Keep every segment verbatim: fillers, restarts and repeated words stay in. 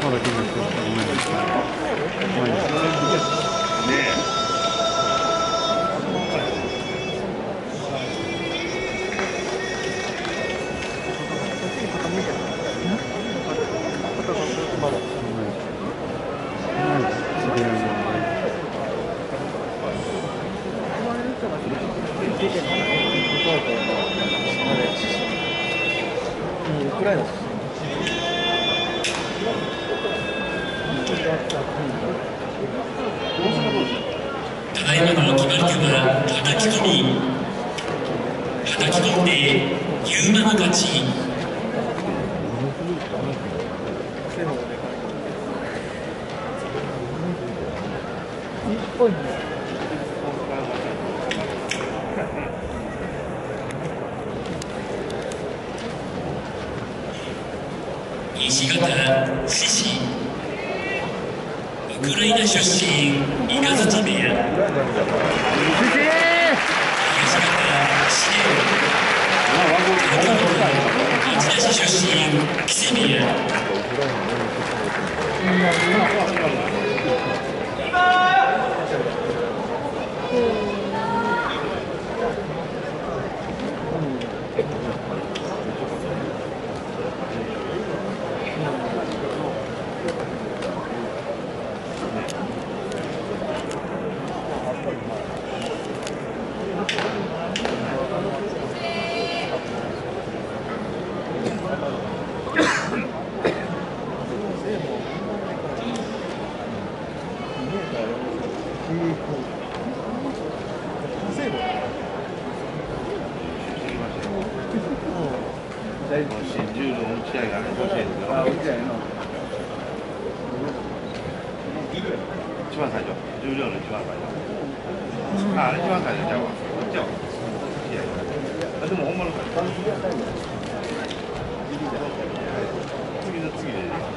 ただいまの決まり手は叩き込み、叩き込んでユーマの勝ち。西方獅子、ウクライナ出身、伊賀崎部屋。東方支援、町田市出身、木瀬部屋。 新十の打ち合いがね、教えるから。一番最初、十両の一番最初。あ、一番最初ちゃうわ。こっちは。あ、でもほんまの最初。次の次で。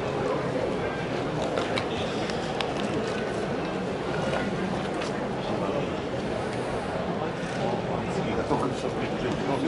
次が特殊職員のね。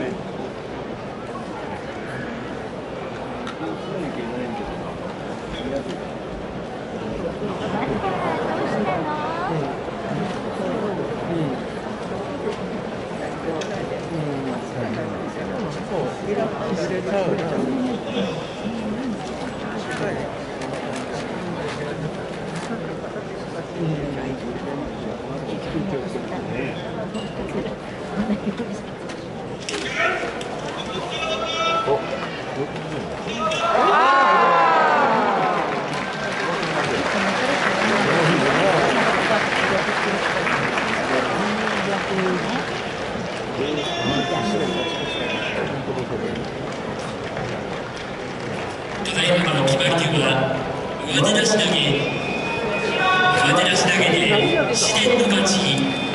ただいまの決まり手は上手出し投げ、上手出し投げで紫電の勝ち。